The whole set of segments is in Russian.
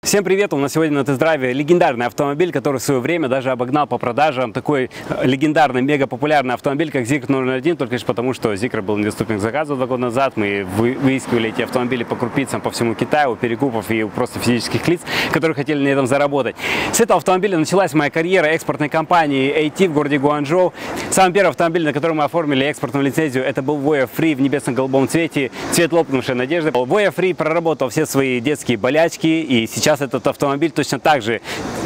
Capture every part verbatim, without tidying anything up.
Всем привет! У нас сегодня на тест-драйве легендарный автомобиль, который в свое время даже обогнал по продажам такой легендарный, мега популярный автомобиль, как Zikr ноль ноль один, только лишь потому, что Zikr был недоступен к заказу два года назад. Мы выискивали эти автомобили по крупицам по всему Китаю, у перекупов и у просто физических лиц, которые хотели на этом заработать. С этого автомобиля началась моя карьера экспортной компании эй ти в городе Гуанчжоу. Самый первый автомобиль, на котором мы оформили экспортную лицензию, это был Voya Free в небесно-голубом цвете, цвет лопнувшей надежды. Voya Free проработал все свои детские болячки, и сейчас этот автомобиль точно так же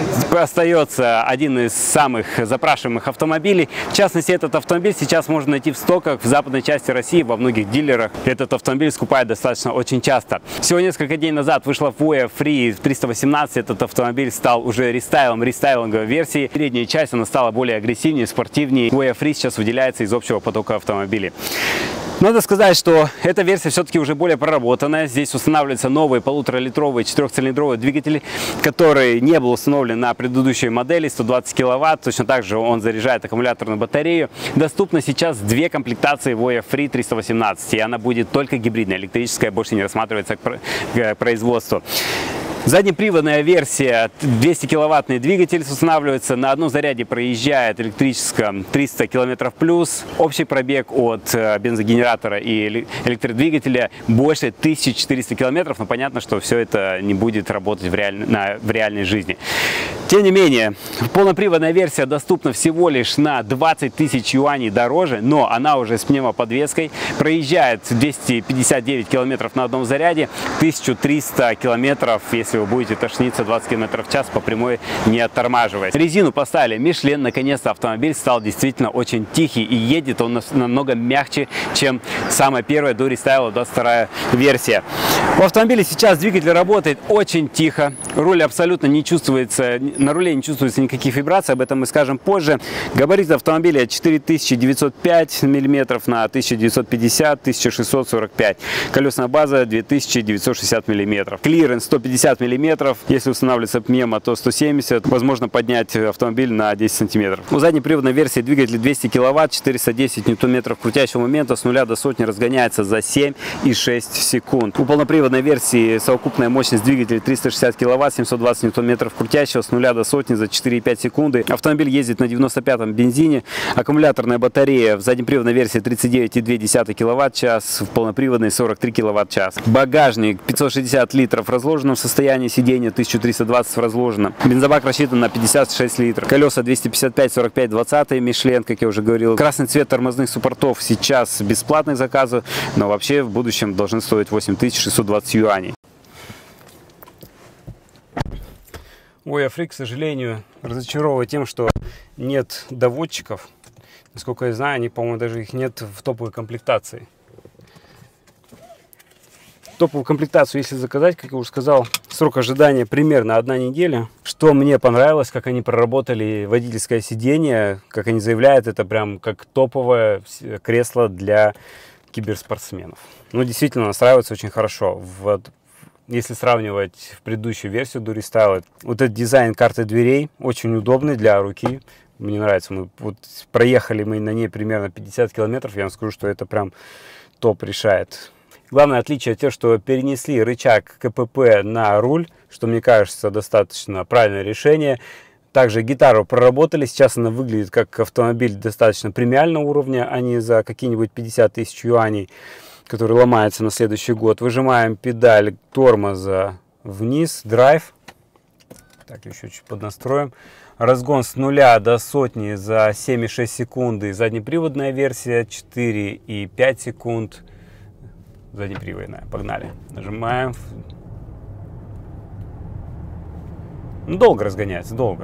остается один из самых запрашиваемых автомобилей. В частности, этот автомобиль сейчас можно найти в стоках в западной части России, во многих дилерах. Этот автомобиль скупают достаточно очень часто. Всего несколько дней назад вышла Voya Free триста восемнадцать. Этот автомобиль стал уже рестайлом рестайлинговой версии. Передняя часть она стала более агрессивнее, спортивнее. Voya Free сейчас выделяется из общего потока автомобилей. Надо сказать, что эта версия все-таки уже более проработанная. Здесь устанавливается новый полуторалитровый четырехцилиндровый двигатель, который не был установлен на предыдущей модели, сто двадцать киловатт. Точно так же он заряжает аккумуляторную батарею. Доступно сейчас две комплектации Voya Free триста восемнадцать, и она будет только гибридная, электрическая, больше не рассматривается к производству. Заднеприводная версия, двести киловаттный двигатель устанавливается, на одном заряде проезжает электрическом триста километров плюс. Общий пробег от бензогенератора и электродвигателя больше тысячи четырёхсот километров, но понятно, что все это не будет работать в, реаль... на... в реальной жизни. Тем не менее, полноприводная версия доступна всего лишь на двадцать тысяч юаней дороже, но она уже с пневмоподвеской, проезжает двести пятьдесят девять километров на одном заряде, тысячу триста километров, если вы будете тошниться двадцать километров в час по прямой, не оттормаживаясь. Резину поставили Michelin, наконец-то автомобиль стал действительно очень тихий, и едет он намного мягче, чем самая первая до рестайла двадцать вторая версия. В автомобиле сейчас двигатель работает очень тихо, руль абсолютно не чувствуется, на руле не чувствуется никаких вибраций, об этом мы скажем позже. Габарит автомобиля четыре тысячи девятьсот пять миллиметров на тысяча девятьсот пятьдесят — тысяча шестьсот сорок пять. Колесная база две тысячи девятьсот шестьдесят миллиметров. Клиренс сто пятьдесят миллиметров. Если устанавливается пневмо, то сто семьдесят. Возможно поднять автомобиль на десять сантиметров. У заднеприводной версии двигатель двести киловатт, четыреста десять ньютон-метров крутящего момента, с нуля до сотни разгоняется за семь и шесть секунд. У полноприводной версии совокупная мощность двигателя триста шестьдесят киловатт, семьсот двадцать ньютон-метров крутящего, с нуля до сотни за четыре и пять секунды. Автомобиль ездит на девяносто пятом бензине. Аккумуляторная батарея в заднеприводной версии тридцать девять и две десятых киловатт-час, в полноприводной сорок три киловатт-час. Багажник пятьсот шестьдесят литров в разложенном состоянии, сиденье тысяча триста двадцать в разложенном. Бензобак рассчитан на пятьдесят шесть литров. Колеса двести пятьдесят пять сорок пять двадцать Michelin, как я уже говорил. Красный цвет тормозных суппортов сейчас бесплатный заказы, но вообще в будущем должны стоить восемь тысяч шестьсот двадцать юаней. Voya Free, к сожалению, разочаровывает тем, что нет доводчиков. Насколько я знаю, они, по-моему, даже их нет в топовой комплектации. Топовую комплектацию, если заказать, как я уже сказал, срок ожидания примерно одна неделя. Что мне понравилось, как они проработали водительское сиденье, как они заявляют, это прям как топовое кресло для киберспортсменов. Ну, действительно, настраивается очень хорошо. Вот, если сравнивать в предыдущую версию до рестайла, вот этот дизайн карты дверей очень удобный для руки. Мне нравится. Мы вот проехали мы на ней примерно пятьдесят километров. Я вам скажу, что это прям топ решает. Главное отличие то, что перенесли рычаг ка пэ пэ на руль, что мне кажется достаточно правильное решение. Также гитару проработали, сейчас она выглядит как автомобиль достаточно премиального уровня, а не за какие-нибудь пятьдесят тысяч юаней, который ломается на следующий год. Выжимаем педаль тормоза вниз, драйв. Так, еще чуть поднастроим. Разгон с нуля до сотни за семь и шесть секунды. Заднеприводная версия четыре и пять секунд. Заднеприводная. Погнали. Нажимаем. Ну, долго разгоняется, долго.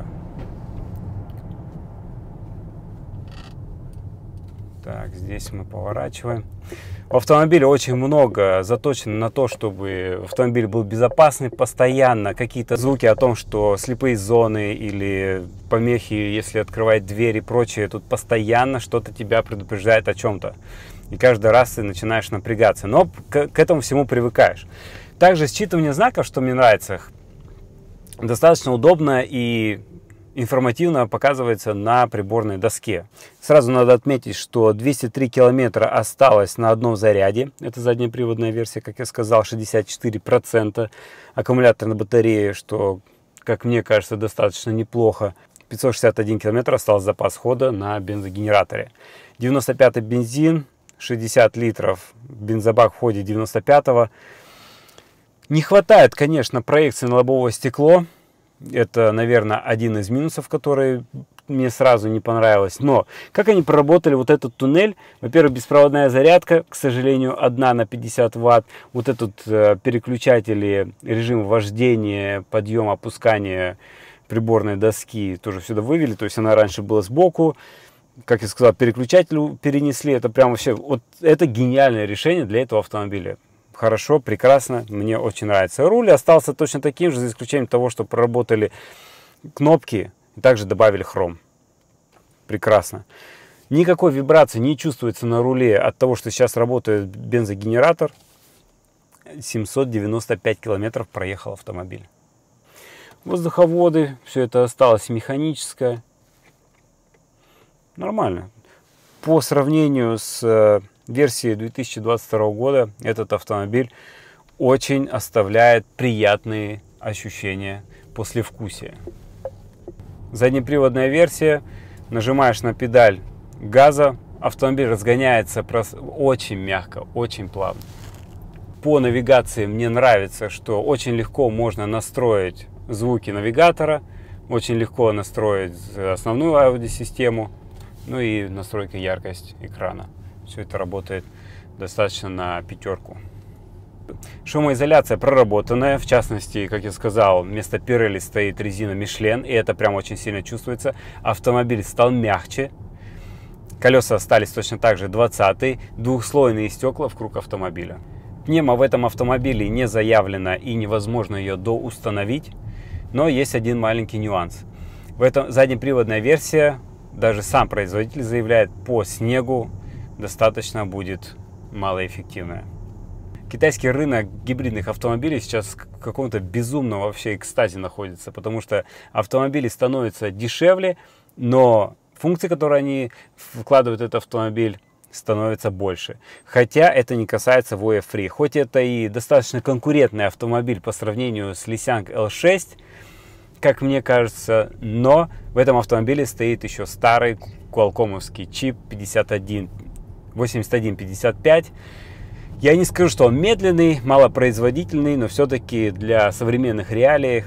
Так, здесь мы поворачиваем. В автомобиле очень много заточено на то, чтобы автомобиль был безопасный постоянно. Какие-то звуки о том, что слепые зоны или помехи, если открывать дверь и прочее, тут постоянно что-то тебя предупреждает о чем-то. И каждый раз ты начинаешь напрягаться. Но к, к этому всему привыкаешь. Также считывание знаков, что мне нравится, достаточно удобно и информативно показывается на приборной доске. Сразу надо отметить, что двести три километра осталось на одном заряде. Это заднеприводная версия, как я сказал, шестьдесят четыре процента аккумуляторной батареи, что, как мне кажется, достаточно неплохо. пятьсот шестьдесят один километр остался запас хода на бензогенераторе. девяносто пятый бензин, шестьдесят литров, бензобак в ходе девяносто пятого. Не хватает, конечно, проекции на лобовое стекло. Это, наверное, один из минусов, который мне сразу не понравилось. Но как они проработали вот этот туннель? Во-первых, беспроводная зарядка, к сожалению, одна на пятьдесят ватт. Вот этот э, переключатели режима вождения, подъема, опускания приборной доски тоже сюда вывели. То есть она раньше была сбоку. Как я сказал, переключатель перенесли. Это прям вообще, вот это гениальное решение для этого автомобиля. Хорошо, прекрасно, мне очень нравится. Руль остался точно таким же, за исключением того, что проработали кнопки и также добавили хром. Прекрасно. Никакой вибрации не чувствуется на руле от того, что сейчас работает бензогенератор. семьсот девяносто пять километров проехал автомобиль. Воздуховоды, все это осталось механическое. Нормально. По сравнению с версии две тысячи двадцать второго года этот автомобиль очень оставляет приятные ощущения послевкусия. Заднеприводная версия. Нажимаешь на педаль газа, автомобиль разгоняется очень мягко, очень плавно. По навигации мне нравится, что очень легко можно настроить звуки навигатора, очень легко настроить основную аудиосистему, ну и настройка яркость экрана. Все это работает достаточно на пятерку. Шумоизоляция проработанная. В частности, как я сказал, вместо Pirelli стоит резина Michelin. И это прям очень сильно чувствуется. Автомобиль стал мягче. Колеса остались точно так же двадцатые. Двухслойные стекла вокруг автомобиля. Пневма в этом автомобиле не заявлена и невозможно ее доустановить. Но есть один маленький нюанс. В этом заднеприводная версия, даже сам производитель заявляет, по снегу достаточно будет малоэффективная. Китайский рынок гибридных автомобилей сейчас в каком-то безумном вообще экстазе находится, потому что автомобили становятся дешевле, но функции, которые они вкладывают в этот автомобиль, становятся больше. Хотя это не касается ви эф три. Хоть это и достаточно конкурентный автомобиль по сравнению с Lisang эл шесть, как мне кажется, но в этом автомобиле стоит еще старый квалкомовский чип пятьдесят один восемьдесят один пятьдесят пять. Я не скажу, что он медленный, малопроизводительный, но все-таки для современных реалий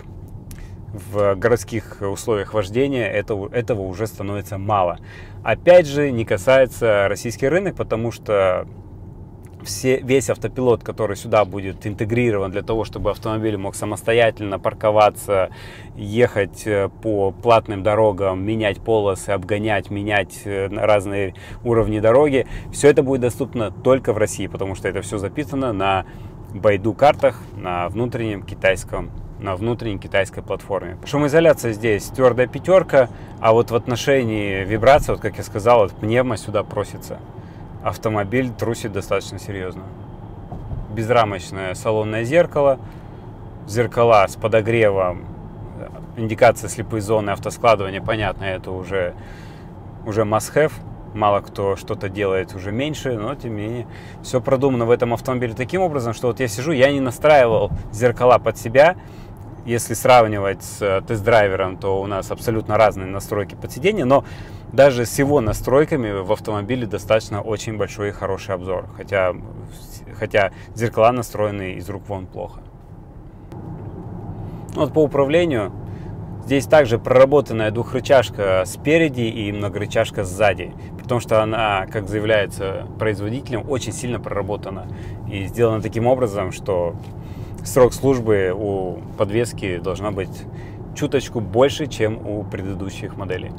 в городских условиях вождения этого, этого уже становится мало. Опять же, не касается российский рынок, потому что все, весь автопилот, который сюда будет интегрирован для того, чтобы автомобиль мог самостоятельно парковаться, ехать по платным дорогам, менять полосы, обгонять, менять разные уровни дороги, все это будет доступно только в России, потому что это все записано на Байду картах, на внутреннем китайском, на внутренней китайской платформе. Шумоизоляция здесь твердая пятерка, а вот в отношении вибрации, вот как я сказал, вот пневма сюда просится. Автомобиль трусит достаточно серьезно. Безрамочное салонное зеркало, зеркала с подогревом, индикация слепой зоны, автоскладывания, понятно, это уже, уже must-have. Мало кто что-то делает уже меньше, но тем не менее все продумано в этом автомобиле таким образом, что вот я сижу, я не настраивал зеркала под себя. Если сравнивать с тест-драйвером, то у нас абсолютно разные настройки под сиденье, но даже с его настройками в автомобиле достаточно очень большой и хороший обзор, хотя, хотя зеркала настроены из рук вон плохо. Вот по управлению здесь также проработанная двухрычажка спереди и многорычажка сзади, потому что она, как заявляется производителем, очень сильно проработана и сделана таким образом, что срок службы у подвески должна быть чуточку больше, чем у предыдущих моделей.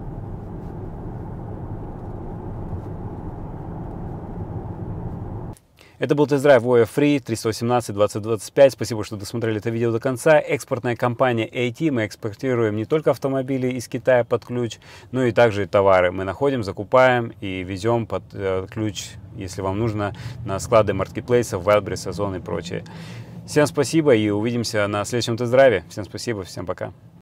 Это был тест-драйв ви эф три триста восемнадцать двадцать двадцать пять. Спасибо, что досмотрели это видео до конца. Экспортная компания эй ти. Мы экспортируем не только автомобили из Китая под ключ, но и также товары. Мы находим, закупаем и везем под э, ключ, если вам нужно, на склады маркетплейсов, Wildberries, Озон и прочее. Всем спасибо и увидимся на следующем тест-драйве. Всем спасибо, всем пока.